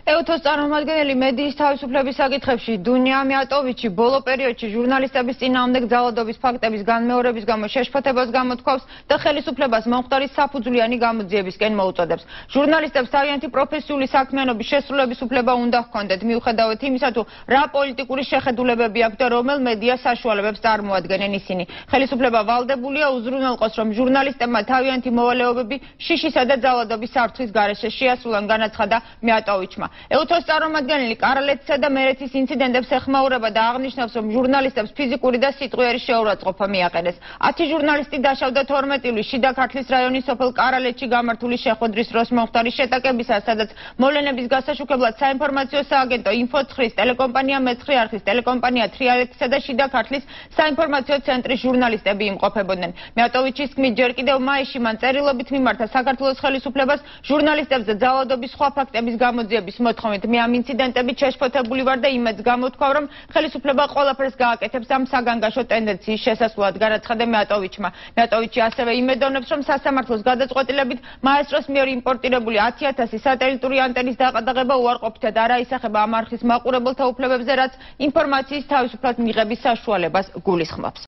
EUTHO-ს წარმომადგენელი მედიის თავისუფლების საკითხებში დუნია მიატოვიჩი ბოლო პერიოდში ჟურნალისტების წინააღმდეგ ძალადობის ფაქტების განმეორების გამო შეშფოთებას გამოთქვავს და ხელისუფლებას მომხდარი საფუძვლიანი გამოძიებისკენ მოუწოდებს. ჟურნალისტებს თავიანთი პროფესიული საქმიანობის შესრულების უფლება უნდა ჰქონდეთ, მიუხედავად იმისა, თუ რა პოლიტიკური შეხედულებები აქვთ და რომელ მედია საშუალებებს წარმოადგენენ ისინი. ხელისუფლება ვალდებულია უზრუნველყოს, რომ ჟურნალისტებმა თავიანთი მოვალეობები შიშისა და ძალადობის საფრთხის გარეშე შეასრულან, განაცხადა მიატოვიჩმა. EUTHO-ს წარმომადგენელი კარალეთისა და მერეთის ინციდენტებს ეხმაურება და აღნიშნავს, რომ ჟურნალისტებს ფიზიკური და სიტყვიერი შეურაცხყოფა მიაყენეს. 10 ჟურნალისტი დაშავდა 12 ივლისს შიდა ქართლის რაიონის სოფელ კარალეთში გამართული შეხვედრის დროს მომხდარი შეტაკებისა, სადაც მოვლენების გასაშუქებლად საინფორმაციო სააგენტო ინფო-9-ის, ტელეკომპანია მეცხრე არხის, ტელეკომპანია თრიალეთისა და შიდა ქართლის საინფორმაციო ცენტრის ჟურნალისტები იმყოფებოდნენ. მიატოვიჩის თქმით, ჯერ კიდევ მაისში მან წერილობით მიმართა საქართველოს ხელისუფლებას ჟურნალისტებზე ძალადობის სხვა ფაქტების გამოძიების მოთხოვნით. მე ამ ინციდენტებით შეშფოთებული ვარ და იმედს გამოთქვავ, რომ ხელისუფლება ყველაფერს გააკეთებს ამ საგანგაშო ტენდენციის შესასრულად, განაცხადა მიატოვიჩმა. მიატოვიჩი ასევე იმედოვნებს, რომ სასამართლოს გადაწყვეტილებით მაესტროს მიერ იმპორტირებული 10,000 სატელიტური ანტენის დაყადაღება უარყოფითად არ აისახება ამ არხის მაყურებელთა უფლებებზე, რაც ინფორმაციის თავისუფლად მიღების საშუალებას გულისხმობს.